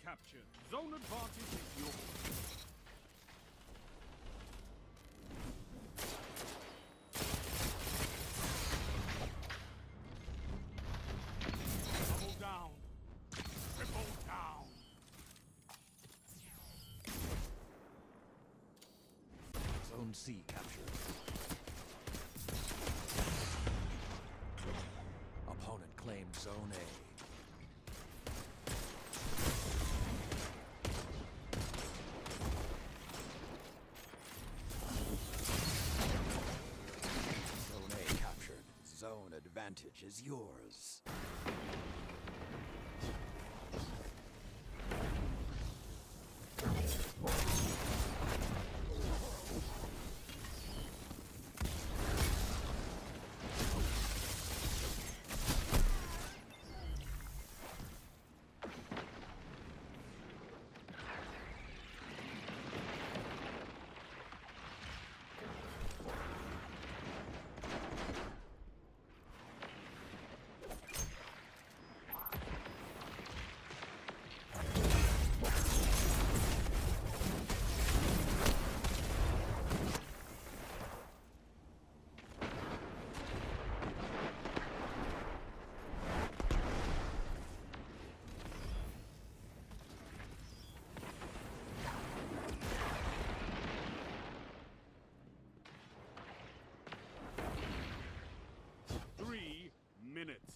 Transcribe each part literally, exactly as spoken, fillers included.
captured. Zone advantage is yours. Double down. Triple down. Zone C captured. Opponent claimed Zone A. Zone A captured. Zone advantage is yours. Three minutes.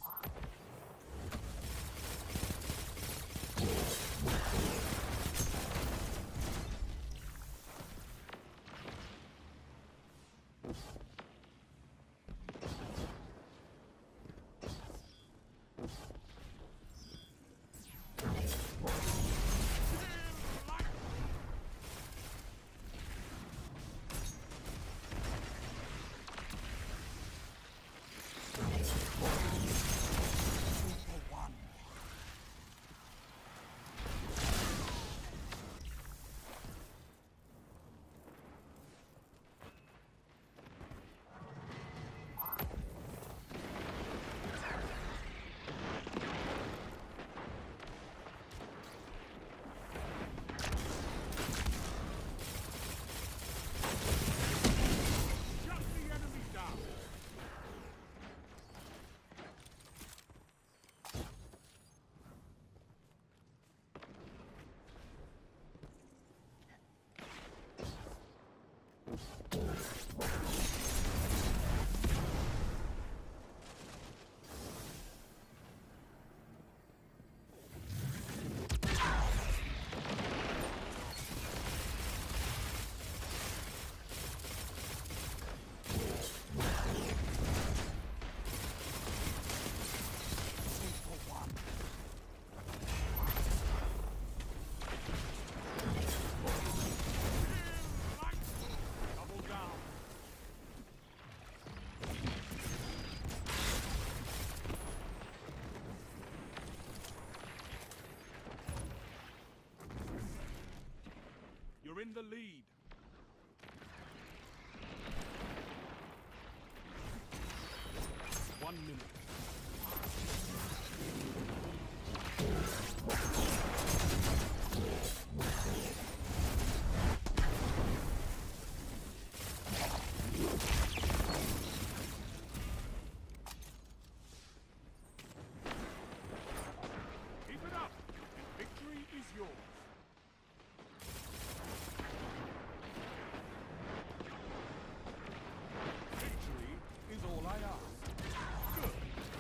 You're in the lead. One minute. Keep it up, and victory is yours. Is all I ask. Good.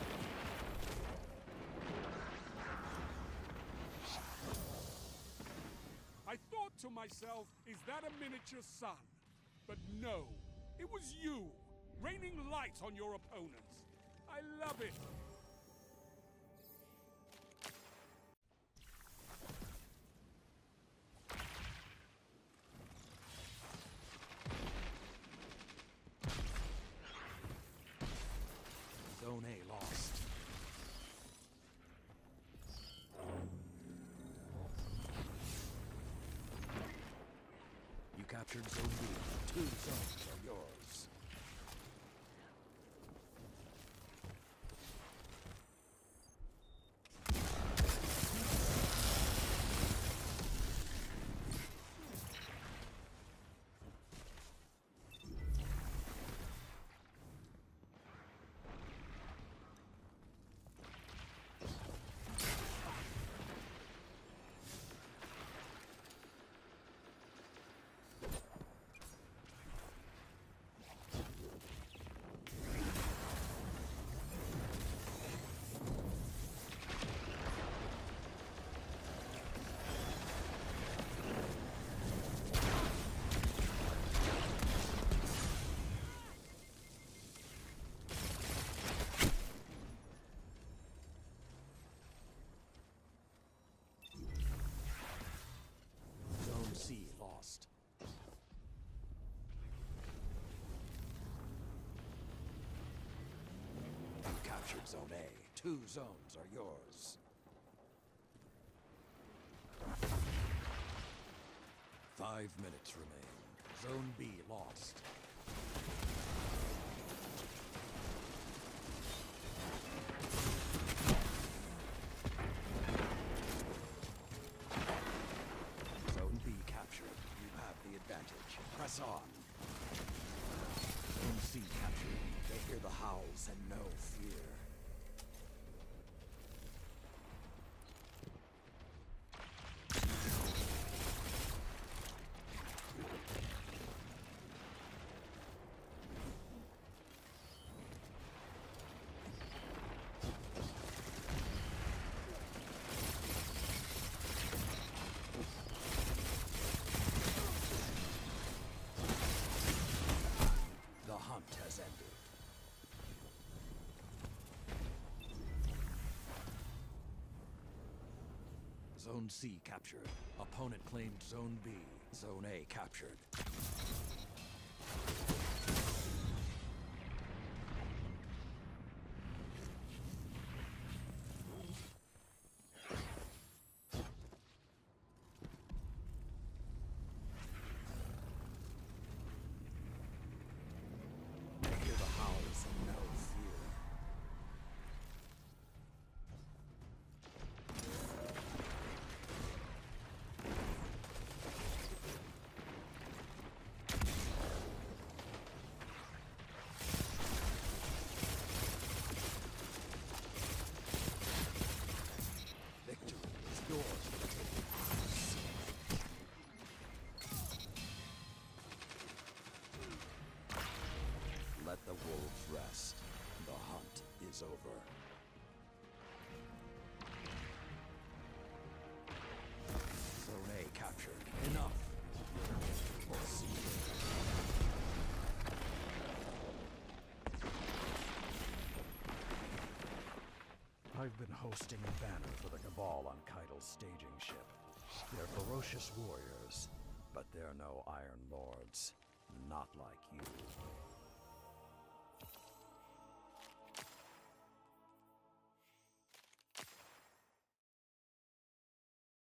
I thought to myself, is that a miniature sun? But no, it was you, raining light on your opponents. I love it. Zone A lost. You captured Zone B. Two zones are yours. captured Zone A. Two zones are yours. Five minutes remain. Zone B lost. Zone B captured. You have the advantage. Press on. Zone C captured. They hear the howls and no fear. Has ended. Zone C captured. Opponent claimed Zone B. Zone A captured. Let the wolves rest. The hunt is over. Zone A captured. Enough. Proceed. I've been hosting a banner for the Cabal on Keitel's staging ship. They're ferocious warriors, but they're no Iron Lords. Not like you.